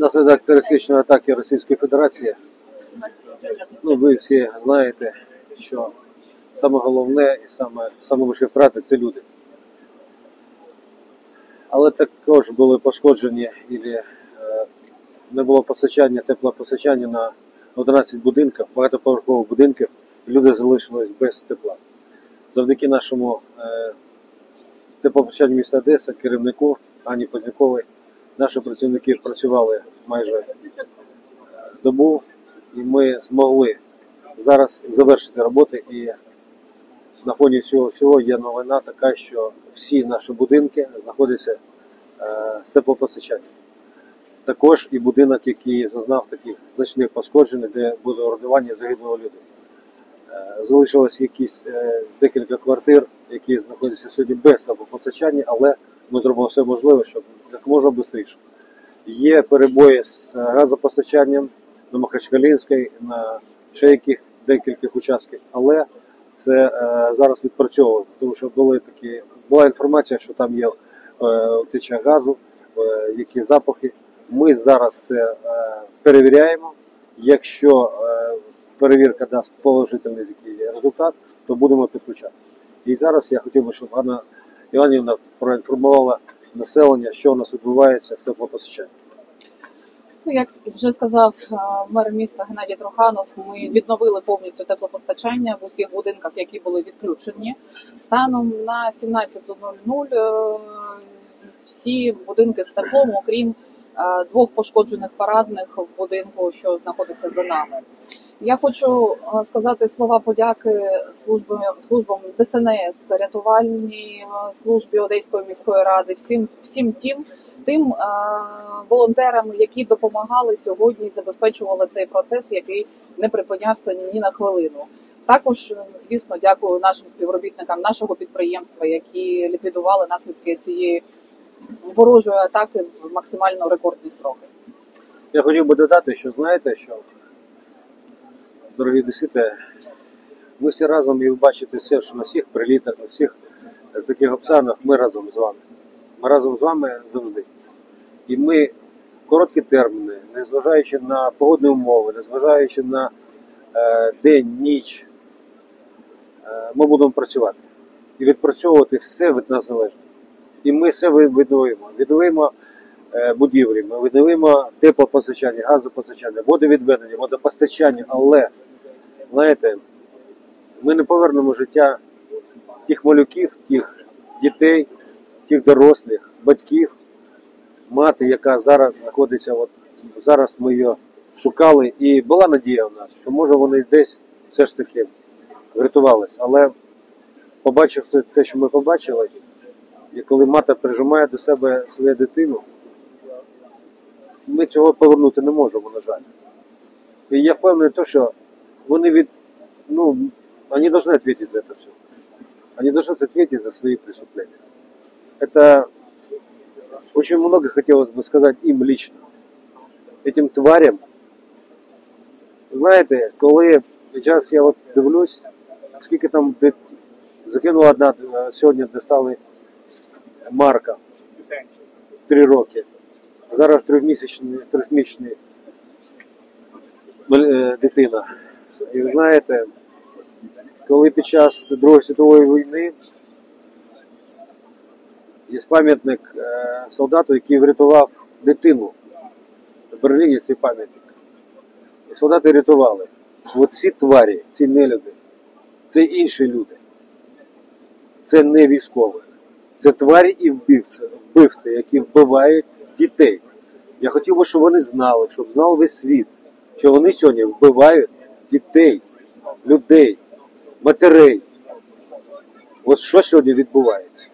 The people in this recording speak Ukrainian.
Внаслідок терористичної атаки Російської Федерації, ви всі знаєте, що саме головне і саме важкі втрати – це люди. Але також були пошкоджені, не було постачання, теплопостачання на 11 будинків, багатоповерхових будинків, люди залишились без тепла. Завдяки нашому теплопостачанню міста Одеса, керівнику Ані Позняковій, наші працівники працювали майже добу, і ми змогли зараз завершити роботи. І на фоні цього всього є новина така, що всі наші будинки знаходяться з теплопостачанням. Також і будинок, який зазнав таких значних пошкоджень, де було руйнування, загинули люди. Залишилось якісь декілька квартир, які знаходяться сьогодні без теплопостачання, але ми зробимо все можливе, щоб як можна швидше. Є перебої з газопостачанням на Махачкалинській, на ще яких декількох участках, але це зараз відпрацьовуємо, тому що була інформація, що там є утеча газу, які запахи. Ми зараз це перевіряємо. Якщо перевірка дасть положительний такий результат, то будемо підключати. І зараз я хотів би, щоб Ганна Іванівна проінформувала населення, що у нас відбувається з теплопостачанням. Як вже сказав мер міста Геннадій Труханов, ми відновили повністю теплопостачання в усіх будинках, які були відключені. Станом на 17:00 всі будинки з теплом, окрім 2 пошкоджених парадних в будинку, що знаходиться за нами. Я хочу сказати слова подяки службам ДСНС, рятувальній службі Одеської міської ради, всім тим волонтерам, які допомагали сьогодні і забезпечували цей процес, який не припинявся ні на хвилину. Також, звісно, дякую нашим співробітникам нашого підприємства, які ліквідували наслідки цієї ворожої атаки в максимально рекордні сроки. Я хотів би додати, що знаєте, що, дорогі одесити, ми всі разом, і ви бачите все, що на всіх прилітах, на всіх таких обставинах ми разом з вами. Ми разом з вами завжди. І ми в короткі терміни, незважаючи на погодні умови, незважаючи на день, ніч, ми будемо працювати. І відпрацьовувати все від нас залежить. І ми все відновимо. Відновимо будівлі, ми відновимо теплопостачання, газопостачання, водовідведення, водопостачання. Але, знаєте, ми не повернемо життя тих малюків, тих дітей, тих дорослих, батьків, мати, яка зараз знаходиться, зараз ми її шукали, і була надія у нас, що може вони десь все ж таки врятувалися. Але побачивши це, що ми побачили, і коли мати прижимає до себе свою дитину, ми цього повернути не можемо, на жаль. І я впевнений, що вони они должны ответить за это все. Они должны ответить за свои преступления. Это очень много хотелось бы сказать им лично, этим тварям. Знаєте, коли зараз я дивлюсь, скільки там закинула одна, сьогодні достали Марка, 3 роки. Зараз 3-місячна дитина. І ви знаєте, коли під час Другої світової війни є пам'ятник солдату, який врятував дитину. В Берліні цей пам'ятник. І солдати рятували. Ці тварі, ці нелюди, це інші люди. Це не військові. Це тварі і вбивці, які вбивають дітей. Я хотів би, щоб вони знали, щоб знав весь світ, що вони сьогодні вбивають дітей, людей, матерей. Що сьогодні відбувається?